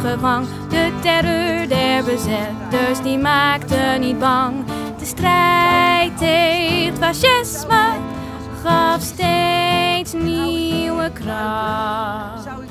gevangen. De terreur der bezetters die maakte niet bang. De strijd tegen het fascisme gaf steeds nieuwe kracht.